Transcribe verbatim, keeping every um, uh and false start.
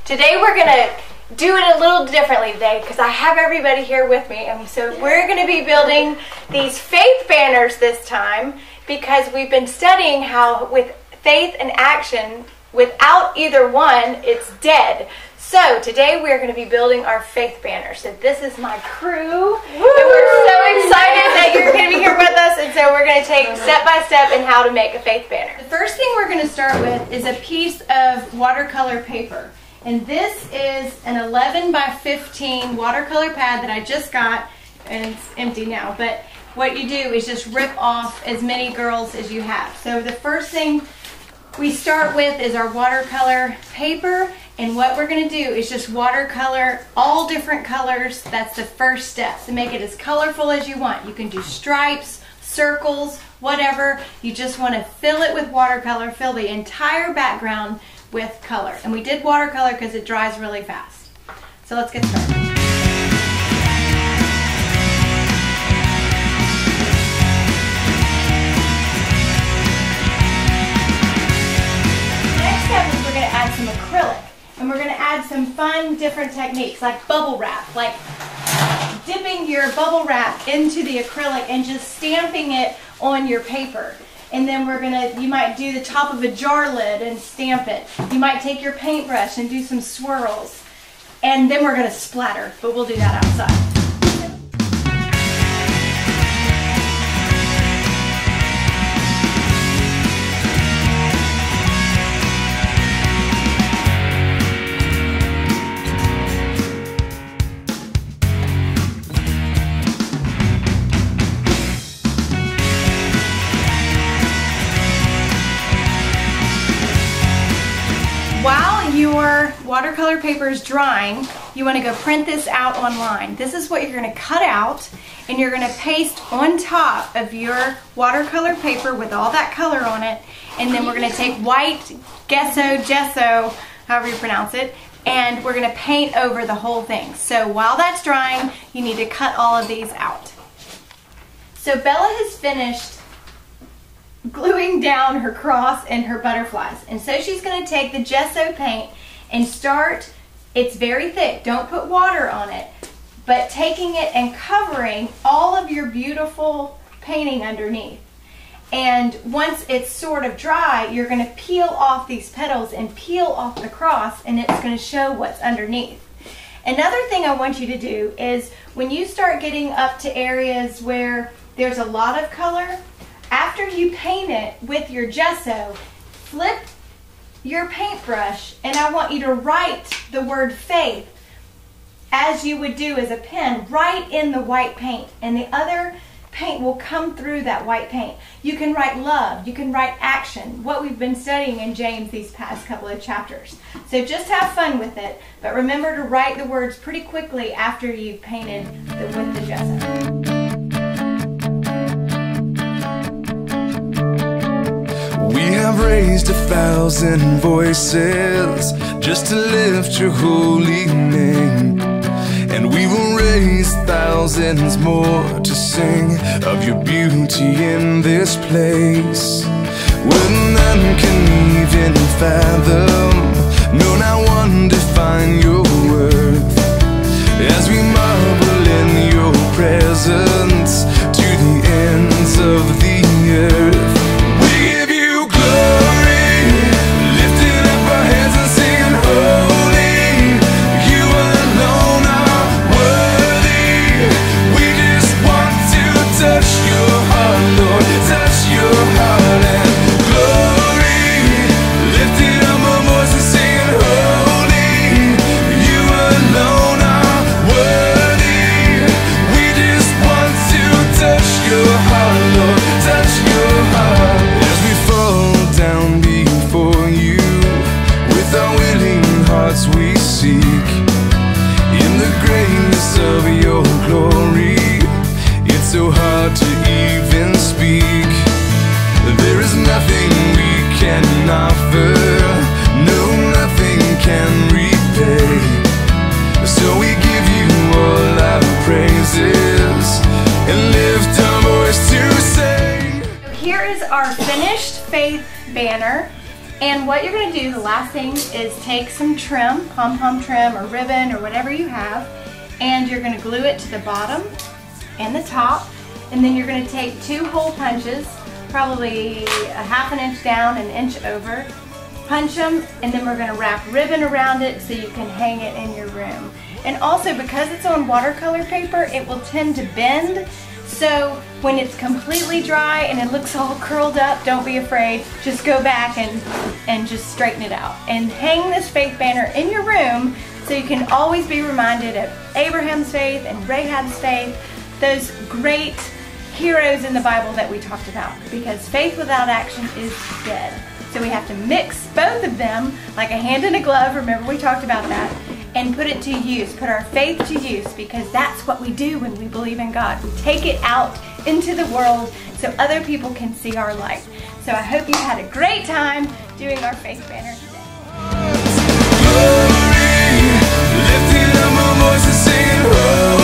Today we're gonna do it a little differently today because I have everybody here with me, and so we're gonna be building these faith banners this time because we've been studying how with faith and action, without either one, it's dead. So today we're going to be building our faith banner. So this is my crew, Woo! And we're so excited that you're going to be here with us. And so we're going to take step by step in how to make a faith banner. The first thing we're going to start with is a piece of watercolor paper. And this is an eleven by fifteen watercolor pad that I just got, and it's empty now. But what you do is just rip off as many girls as you have. So the first thing we start with is our watercolor paper. And what we're going to do is just watercolor all different colors. That's the first step, to make it as colorful as you want. You can do stripes, circles, whatever. You just want to fill it with watercolor, fill the entire background with color. And we did watercolor because it dries really fast. So let's get started. Next step is we're going to add some acrylic. And we're going to add some fun, different techniques, like bubble wrap, like dipping your bubble wrap into the acrylic and just stamping it on your paper. And then we're going to, you might do the top of a jar lid and stamp it. You might take your paintbrush and do some swirls. And then we're going to splatter, but we'll do that outside. While your watercolor paper is drying, you want to go print this out online. This is what you're going to cut out, and you're going to paste on top of your watercolor paper with all that color on it, and then we're going to take white gesso, gesso, however you pronounce it, and we're going to paint over the whole thing. So while that's drying, you need to cut all of these out. So Bella has finished gluing down her cross and her butterflies, and so she's going to take the gesso paint and start, it's very thick, don't put water on it, but taking it and covering all of your beautiful painting underneath. And once it's sort of dry, you're going to peel off these petals and peel off the cross, and it's going to show what's underneath. Another thing I want you to do is when you start getting up to areas where there's a lot of color, after you paint it with your gesso, flip your paintbrush, and I want you to write the word faith as you would do as a pen, right in the white paint, and the other paint will come through that white paint. You can write love, you can write action, what we've been studying in James these past couple of chapters. So just have fun with it, but remember to write the words pretty quickly after you've painted the, with the gesso. We have raised a thousand voices just to lift your holy name, and we will raise thousands more to sing of your beauty in this place. Where none can even fathom, no, not one define your worth, as we marvel in your presence to the ends of the earth. We seek in the greatness of your glory. It's so hard to even speak. There is nothing we can offer, no, nothing can repay. So we give you all our praises and lift our voice to say. Here is our finished faith banner. And what you're going to do, the last thing, is take some trim, pom-pom trim or ribbon or whatever you have, and you're going to glue it to the bottom and the top, and then you're going to take two hole punches, probably a half an inch down, an inch over, punch them, and then we're going to wrap ribbon around it so you can hang it in your room. And also, because it's on watercolor paper, it will tend to bend. So when it's completely dry and it looks all curled up, don't be afraid. Just go back and, and just straighten it out. And hang this faith banner in your room so you can always be reminded of Abraham's faith and Rahab's faith, those great heroes in the Bible that we talked about. Because faith without action is dead. So we have to mix both of them like a hand in a glove, remember we talked about that, and put it to use, put our faith to use, because that's what we do when we believe in God. We take it out into the world so other people can see our light. So I hope you had a great time doing our faith banner today. Glory, lifting up my voice and singing, oh.